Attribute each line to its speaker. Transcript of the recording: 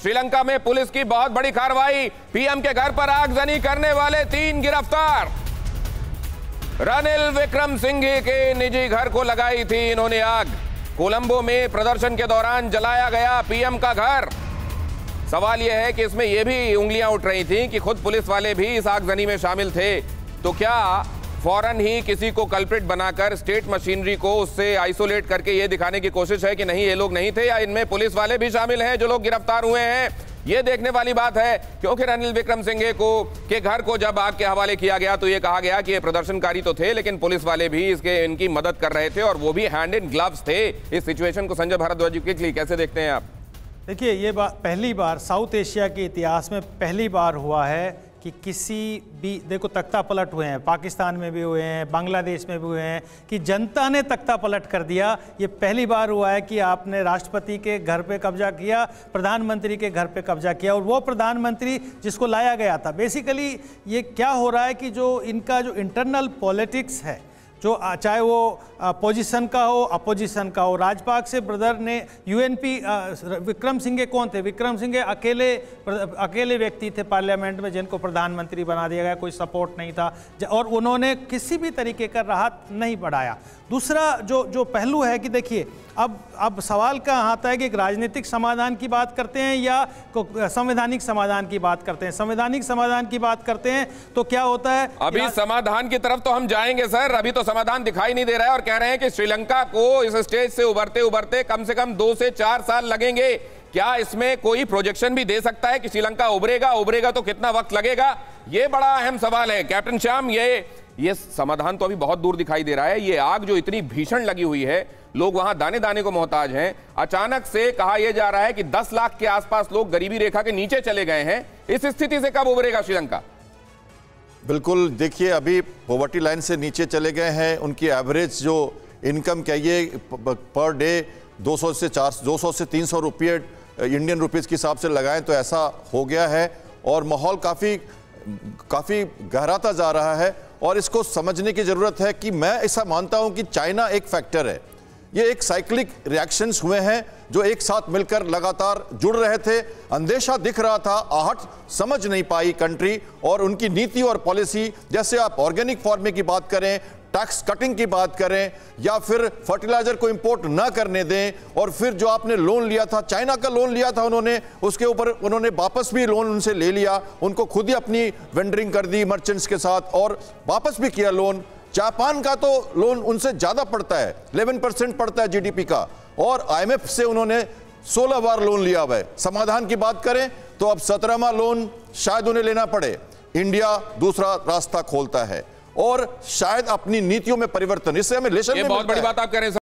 Speaker 1: श्रीलंका में पुलिस की बहुत बड़ी कार्रवाई, पीएम के घर पर आगजनी करने वाले 3 गिरफ्तार। रनिल विक्रमसिंघे के निजी घर को लगाई थी इन्होंने आग। कोलंबो में प्रदर्शन के दौरान जलाया गया पीएम का घर। सवाल यह है कि इसमें यह भी उंगलियां उठ रही थी कि खुद पुलिस वाले भी इस आगजनी में शामिल थे, तो क्या फौरन ही किसी को कल्प्रिट बनाकर स्टेट मशीनरी को उससे आइसोलेट करके ये दिखाने की कोशिश है कि नहीं ये लोग नहीं थे, या इनमें पुलिस वाले भी शामिल हैं जो लोग गिरफ्तार हुए हैं? ये देखने वाली बात है, क्योंकि रनिल विक्रमसिंघे के घर को जब आग के हवाले किया गया तो ये कहा गया कि ये प्रदर्शनकारी तो थे, लेकिन पुलिस वाले भी इनकी मदद कर रहे थे और वो भी हैंड इन ग्लव्स थे। इस सिचुएशन को संजय भारद्वाज के लिए कैसे देखते हैं आप?
Speaker 2: देखिए, ये बात पहली बार साउथ एशिया के इतिहास में पहली बार हुआ है कि किसी भी, देखो तख्ता पलट हुए हैं, पाकिस्तान में भी हुए हैं, बांग्लादेश में भी हुए हैं, कि जनता ने तख्ता पलट कर दिया। ये पहली बार हुआ है कि आपने राष्ट्रपति के घर पे कब्जा किया, प्रधानमंत्री के घर पे कब्जा किया, और वो प्रधानमंत्री जिसको लाया गया था। बेसिकली ये क्या हो रहा है कि जो इनका जो इंटरनल पॉलिटिक्स है, जो चाहे वो पोजीशन का हो अपोजिशन का हो, राजपाक्से ब्रदर ने यूएनपी, विक्रमसिंघे कौन थे? विक्रमसिंघे अकेले व्यक्ति थे पार्लियामेंट में जिनको प्रधानमंत्री बना दिया गया, कोई सपोर्ट नहीं था, और उन्होंने किसी भी तरीके का राहत नहीं बढ़ाया। दूसरा जो पहलू है कि देखिए, अब सवाल कहाँ आता है कि एक राजनीतिक समाधान की बात करते हैं या संवैधानिक समाधान की बात करते हैं। संवैधानिक समाधान की बात करते हैं तो क्या होता है,
Speaker 1: अभी समाधान की तरफ तो हम जाएंगे सर, अभी तो समाधान दिखाई नहीं दे रहा है और कह रहे हैं कि श्रीलंका को इस स्टेज से उभरते उभरते कम से कम 2 से 4 साल लगेंगे। क्या इसमें कोई प्रोजेक्शन भी दे सकता है कि श्रीलंका उभरेगा तो कितना वक्त लगेगा? ये बड़ा अहम सवाल है कैप्टन श्याम। ये समाधान तो अभी बहुत दूर दिखाई दे रहा है। ये आग जो इतनी भीषण लगी हुई है, लोग वहां दाने दाने को मोहताज हैं। अचानक से कहा यह जा रहा है कि 10 लाख के आसपास लोग गरीबी रेखा के नीचे चले गए हैं। इस स्थिति से कब उभरेगा श्रीलंका?
Speaker 3: बिल्कुल, देखिए अभी पॉवर्टी लाइन से नीचे चले गए हैं। उनकी एवरेज जो इनकम कहिए पर डे 200 से 300 रुपये इंडियन रुपीस के हिसाब से लगाएं तो ऐसा हो गया है, और माहौल काफ़ी गहराता जा रहा है। और इसको समझने की ज़रूरत है कि मैं ऐसा मानता हूं कि चाइना एक फैक्टर है। ये एक साइक्लिक रिएक्शंस हुए हैं जो एक साथ मिलकर लगातार जुड़ रहे थे। अंदेशा दिख रहा था, आहट समझ नहीं पाई कंट्री, और उनकी नीति और पॉलिसी, जैसे आप ऑर्गेनिक फार्मिंग की बात करें, टैक्स कटिंग की बात करें, या फिर फर्टिलाइजर को इंपोर्ट ना करने दें, और फिर जो आपने लोन लिया था, चाइना का लोन लिया था उन्होंने, उसके ऊपर उन्होंने वापस भी लोन उनसे ले लिया, उनको खुद ही अपनी वेंडरिंग कर दी मर्चेंट्स के साथ और वापस भी किया लोन। जापान का तो लोन उनसे ज्यादा पड़ता है, 11% पड़ता है जीडीपी का, और आईएमएफ से उन्होंने 16 बार लोन लिया हुआ है। समाधान की बात करें तो अब 17वां लोन शायद उन्हें लेना पड़े। इंडिया दूसरा रास्ता खोलता है और शायद अपनी नीतियों में परिवर्तन, इससे हमें लेसन में
Speaker 1: बहुत बड़ी बात आप कह रहे हैं।